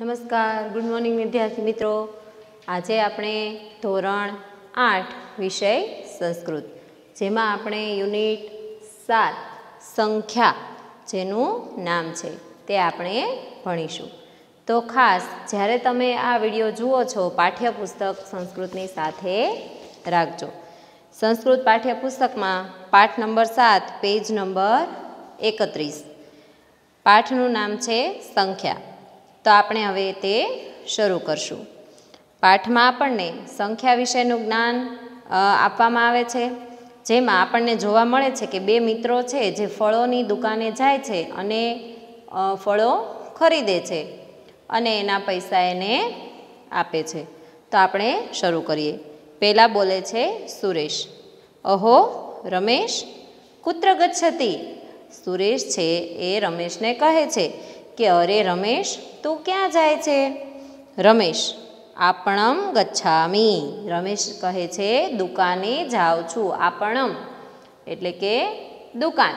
નમસ્કાર, good morning વિદ્યાર્થી મિત્રો. આજે આપણે ધોરણ 8 વિષય સંસ્કૃત, જેમાં આપણે યુનિટ 7 સંખ્યા જેનું નામ છે તે આપણે ભણીશું. તો ખાસ જ્યારે તમે આ વિડીયો જુઓ છો, પાઠ્યપુસ્તક સંસ્કૃતની સાથે રાખજો. સંસ્કૃત પાઠ્યપુસ્તકમાં પાઠ નંબર 7, પેજ નંબર 31. પાઠનું નામ છે સંખ્યા. તો આપણે હવે તે શરૂ કરશું. પાઠમાં આપણને સંખ્યા વિશેનું જ્ઞાન આપવામાં આવે છે, જેમાં આપણને જોવા મળે છે કે બે મિત્રો છે જે ફળોની દુકાને જાય છે અને ફળો ખરીદે છે અને એના પૈસા એને આપે છે. તો આપણે શરૂ કરીએ. પહેલાં બોલે છે સુરેશ. અહો રમેશ કુત્ર ગચ્છતિ. સુરેશ છે એ રમેશને કહે છે કે અરે રમેશ, તું ક્યાં જાય છે? રમેશ આપણમ ગચ્છામી. રમેશ કહે છે દુકાને જાઉં છું. આપણમ એટલે કે દુકાન,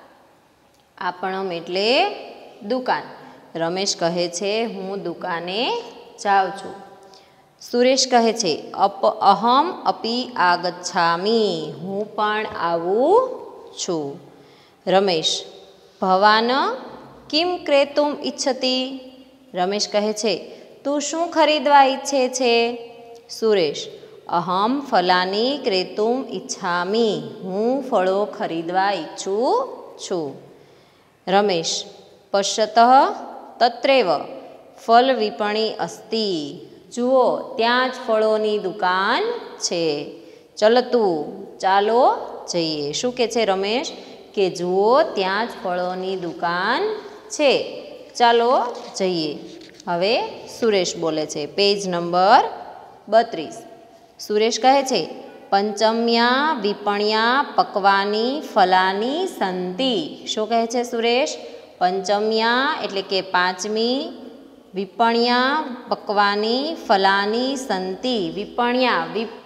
આપણમ એટલે દુકાન. રમેશ કહે છે હું દુકાને જાઉં છું. સુરેશ કહે છે અહમ અપી આગચ્છામી. હું પણ આવું છું. રમેશ ભવાન કિમ ક્રેતુમ ઈચ્છતિ. રમેશ કહે છે તું શું ખરીદવા ઈચ્છે છે? સુરેશ અહમ ફલાની ક્રેતુમ ઈચ્છામી. હું ફળો ખરીદવા ઈચ્છું છું. રમેશ પશ્યતઃ તત્રેવ ફલ વિપણી અસ્તિ. જુઓ ત્યાં જ ફળોની દુકાન છે. ચલતું ચાલો જઈએ. શું કહે છે રમેશ? કે જુઓ ત્યાં જ ફળોની દુકાન છે, ચાલો જઈએ. હવે સુરેશ બોલે છે, પેજ નંબર 32. સુરેશ કહે છે પંચમ્યા વિપણ્યા પક્વાની ફલાની સંતિ. શું કહે છે સુરેશ? પંચમ્યા એટલે કે પાંચમી, વિપણ્યા પક્વાની ફલાની સંતિ. વિપણ્યા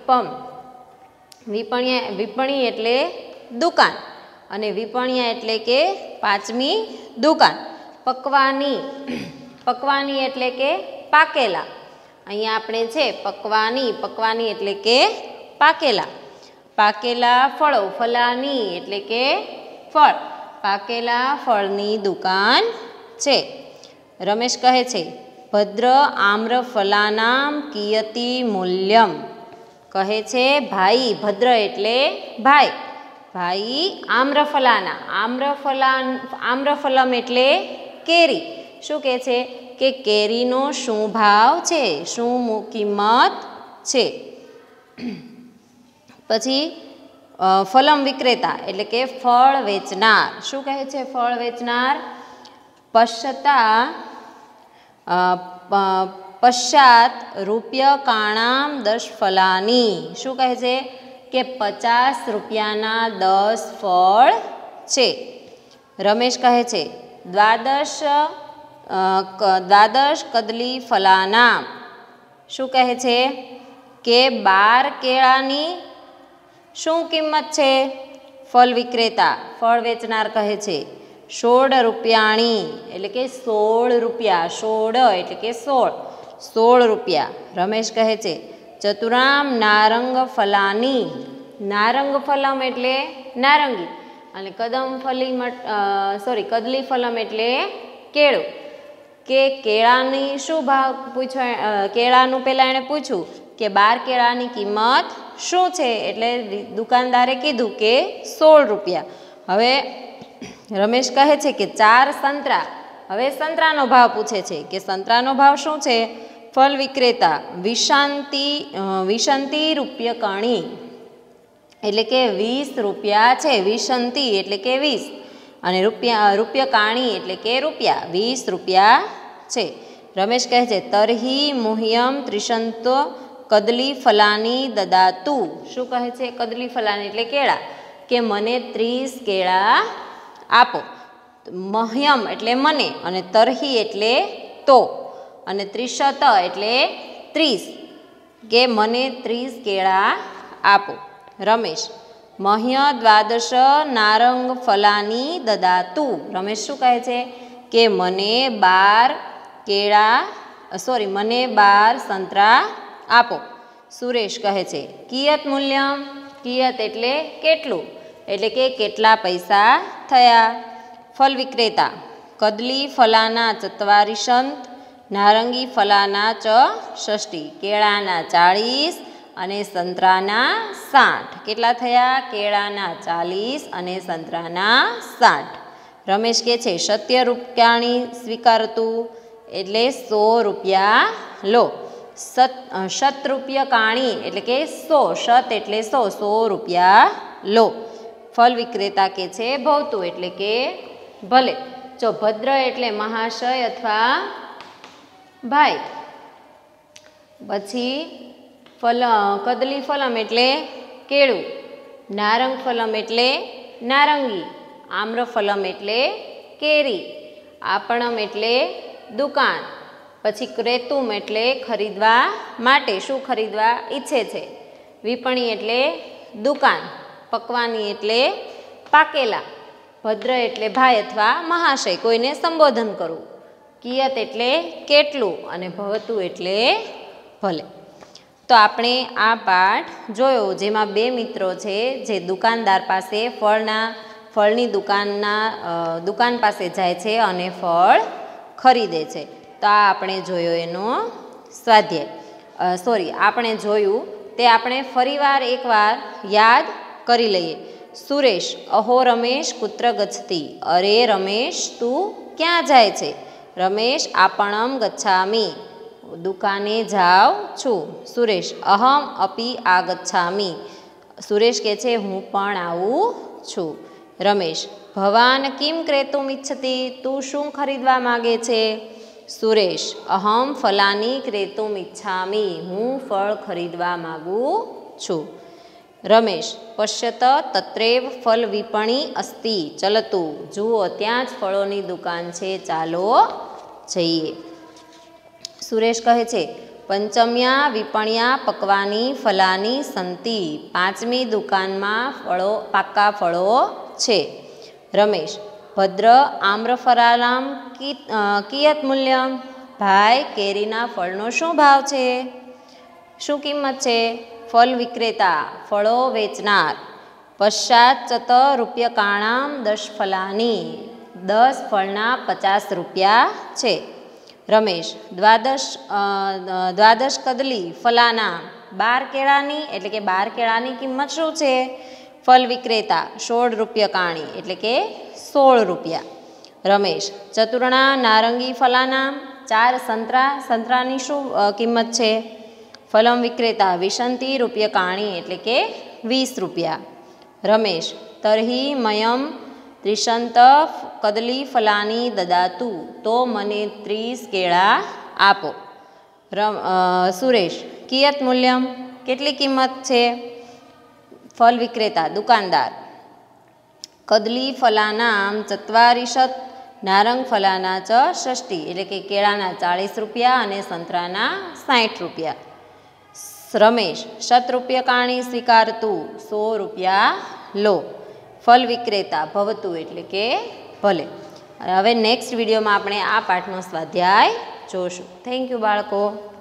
વિપણી એટલે દુકાન અને વિપણ્યા એટલે કે પાંચમી દુકાન. પકવાની એટલે કે પાકેલા. અહીંયા આપણે છે પકવાની એટલે કે પાકેલા ફળો. ફલાની એટલે કે ફળ. પાકેલા ફળની દુકાન છે. રમેશ કહે છે ભદ્ર આમ્ર ફલાનામ કિયતિ મૂલ્યમ. કહે છે ભાઈ, ભદ્ર એટલે ભાઈ, ભાઈ આમ્રફલાના. આમ્રફલમ એટલે કેરી. શું કહે છે કે કેરીનો શું ભાવ છે, શું કિંમત છે? પછી ફલમ વિક્રેતા એટલે કે ફળ વેચનાર. શું કહે છે ફળ વેચનાર? પશ્ચાત રૂપ્યકાણામ 10 ફલાની. શું કહે છે કે 50 રૂપિયાના 10 ફળ છે. રમેશ કહે છે દ્વાદશ કદલી ફલાના. શું કહે છે કે 12 કેળાની શું કિંમત છે? ફળ વિક્રેતા, ફળ વેચનાર કહે છે 16 રૂપિયાની એટલે કે 16 રૂપિયા. 16 એટલે કે 16 રૂપિયા. રમેશ કહે છે ચતુરામ નારંગ ફલાની. નારંગ ફલમ એટલે નારંગી અને કદલી ફલમ એટલે કેળું. કે કેળાની શું ભાવ પૂછવા? કેળાનું પહેલાં એણે પૂછ્યું કે 12 કેળાની કિંમત શું છે? એટલે દુકાનદારે કીધું કે 16 રૂપિયા. હવે રમેશ કહે છે કે 4 સંતરા. હવે સંતરાનો ભાવ પૂછે છે કે સંતરાનો ભાવ શું છે? ફળ વિક્રેતા વિશંતિ રૂપ્યકણી એટલે કે 20 રૂપિયા છે. વિશંતિ એટલે કે 20 અને રૂપ્યકાણી એટલે કે રૂપિયા. 20 રૂપિયા છે. રમેશ કહે છે તર્હિ મુહ્યમ ત્રિશંતો કદલી ફલાની દદાતુ. શું કહે છે? કદલી ફલાની એટલે કેળા. કે મને 30 કેળા આપો. મહ્યમ એટલે મને અને તર્હિ એટલે તો અને ત્રિશત એટલે 30. કે મને 30 કેળા આપો. રમેશ મહ્ય દ્વાદશ નારંગ ફલાની દદાતુ. રમેશ શું કહે છે કે મને 12 કેળા મને 12 સંતરા આપો. સુરેશ કહે છે કિયત મૂલ્યમ, કિયત એટલે કેટલું, એટલે કે કેટલા પૈસા થયા. ફલ વિક્રેતા કદલી ફલાના ચત્વારિશંત, નારંગી ફલાના ચ ષષ્ટી. કેળાના 40 અને સંતરાના 60. કેટલા થયા? કેળાના 40 અને સંતરાના 60. રમેશ કહે છે સત્ય રૂપિયાણી સ્વીકારતું, એટલે 100 રૂપિયા લો. શત રૂપિયા કાણી એટલે કે 100, શત એટલે 100 રૂપિયા લો. ફલ વિક્રેતા કે છે ભવતું એટલે કે ભલે. જો ભદ્ર એટલે મહાશય અથવા ભાઈ. પછી કદલી ફલમ એટલે કેળું, નારંગ ફલમ એટલે નારંગી, આમ્રફલમ એટલે કેરી, આપણમ એટલે દુકાન. પછી ક્રેતુમ એટલે ખરીદવા માટે, શું ખરીદવા ઈચ્છે છે. વિપણી એટલે દુકાન, પકવાની એટલે પાકેલા. ભદ્ર એટલે ભાઈ અથવા મહાશય, કોઈને સંબોધન કરવું. કિયત એટલે કેટલું અને ભવતું એટલે ભલે. તો આપણે આ પાઠ જોયો જેમાં બે મિત્રો છે જે દુકાનદાર પાસે ફળની દુકાન પાસે જાય છે અને ફળ ખરીદે છે. તો આ આપણે જોયો એનો સ્વાધ્યાય. આપણે જોયું તે આપણે ફરીવાર એકવાર યાદ કરી લઈએ. સુરેશ અહો રમેશ કુત્ર ગચ્છતિ. અરે રમેશ તું ક્યાં જાય છે? રમેશ આપણમ ગચ્છામી, દુકાને જાઉં છું. સુરેશ અહમ અપી આગચ્છામી, સુરેશ કહે છે હું પણ આવું છું. રમેશ ભવાન કિમ ક્રેતુમ ઇચ્છતિ, તું શું ખરીદવા માગે છે? સુરેશ અહમ ફલાની ક્રેતુમ ઇચ્છામી, હું ફળ ખરીદવા માગું છું. રમેશ પશ્યત તત્રેવ ફલ વિપણી અસ્તિ ચલતુ, જુઓ ત્યાં જ ફળોની દુકાન છે, ચાલો જઈએ. સુરેશ કહે છે પંચમ્યા વિપણ્યા પકવાની ફલાની સંતિ, પાંચમી દુકાનમાં પાકા ફળો છે. રમેશ ભદ્ર આમ્રફરાલામ કિયત મૂલ્યમ, ભાઈ કેરીના ફળનો શું ભાવ છે, શું કિંમત છે? ફલ વિક્રેતા ફળો વેચનાર પશ્ચાત ચત રૂપ્યકાણામ 10 ફલાની, 10 ફળના 50 રૂપિયા છે. રમેશ દ્વાદશ કદલી ફલાના, 12 કેળાની એટલે કે 12 કેળાની કિંમત શું છે? ફલ વિક્રેતા 16 રૂપ્યકાણી એટલે કે 16 રૂપિયા. રમેશ ચતુર્ણા નારંગી ફલાના, 4 સંતરાની શું કિંમત છે? ફલમ વિક્રેતા વિશંતિ રૂપ્યકાણી એટલે કે 20 રૂપિયા. રમેશ તર્હિ મયમ 30 કદલી ફલાની દદાતુ, તો મને 30 કેળા આપો. સુરેશ કિયત મૂલ્યમ, કેટલી કિંમત છે? ફલ વિક્રેતા દુકાનદાર કદલી ફલાનામ 40, નારંગ ફલાના ચ ષષ્ટી એટલે કે કેળાના 40 રૂપિયા અને સંતરાના 60 રૂપિયા. રમેશ શત રૂપ્યકાણી સ્વીકારતું, 100 રૂપિયા લો. ફલ વિક્રેતા ભવતું એટલે કે ભલે. હવે નેક્સ્ટ વિડીયોમાં આપણે આ પાઠનો સ્વાધ્યાય જોશું. થેન્ક યુ બાળકો.